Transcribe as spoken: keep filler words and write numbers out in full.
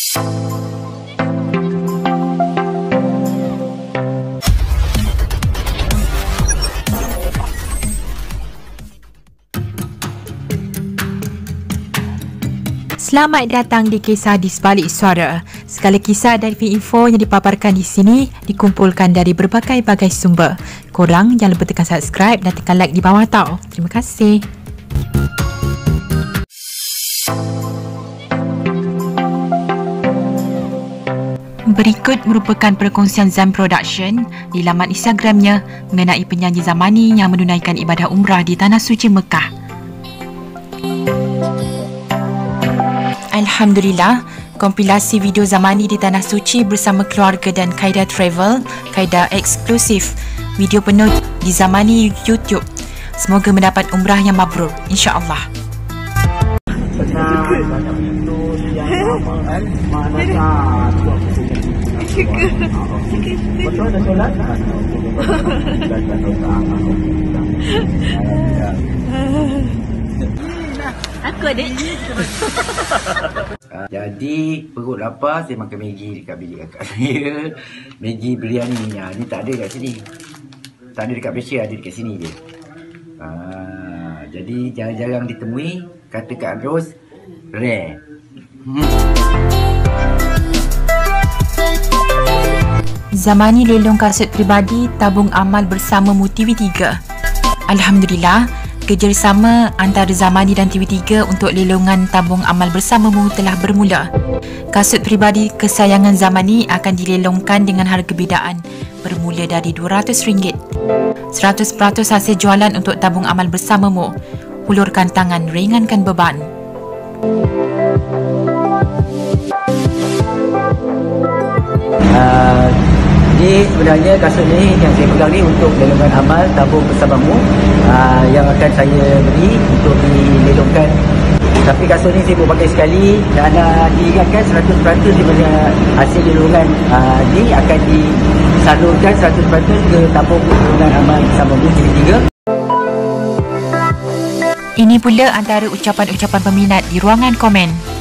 Selamat datang di Kisah di Sebalik Suara. Segala kisah dan info yang dipaparkan di sini dikumpulkan dari berbagai-bagai sumber. Korang jangan lupa tekan subscribe dan tekan like di bawah tau. Terima kasih. Berikut merupakan perkongsian Zam Production di laman Instagramnya mengenai penyanyi Zamani yang menunaikan ibadah umrah di Tanah Suci Mekah. Alhamdulillah, kompilasi video Zamani di Tanah Suci bersama keluarga dan Kaedah Travel, Kaedah eksklusif. Video penuh di Zamani YouTube. Semoga mendapat umrah yang mabrur, insya-Allah. Aku ada. Jadi perut lapar, saya makan Maggi dekat bilik kakak saya. Maggi biryani. Ha, ni tak ada kat sini. Tak ada dekat Malaysia, ada dekat sini je. Ha, jadi jarang-jarang ditemui. Kata Kak Ros, rare. Hmm. Zamani lelong kaset peribadi tabung amal bersama Mu T V tiga. Alhamdulillah, kerjasama antara Zamani dan T V tiga untuk lelongan tabung amal bersamamu telah bermula. Kasut peribadi kesayangan Zamani akan dilelongkan dengan harga bidaan bermula dari dua ratus ringgit. seratus peratus hasil jualan untuk tabung amal bersamamu. Hulurkan tangan, ringankan beban. Uh, Jadi sebenarnya kasut ni yang saya pegang ni untuk lelongan amal tabung bersamamu uh, yang akan saya beri untuk dilelongkan. Tapi kasut ni saya boleh pakai sekali dan uh, diingatkan seratus peratus daripada hasil lelongan uh, ni akan disalurkan seratus peratus ke tabung lelongan amal bersamamu T V tiga. Ini pula antara ucapan-ucapan peminat di ruangan komen.